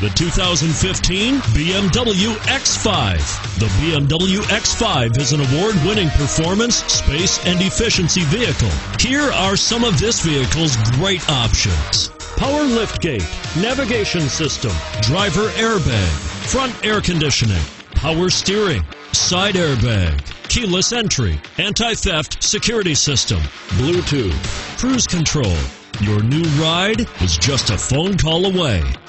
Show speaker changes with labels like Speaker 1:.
Speaker 1: The 2015 BMW X5. The BMW X5 is an award-winning performance, space, and efficiency vehicle. Here are some of this vehicle's great options: power liftgate, navigation system, driver airbag, front air conditioning, power steering, side airbag, keyless entry, anti-theft security system, Bluetooth, cruise control. Your new ride is just a phone call away.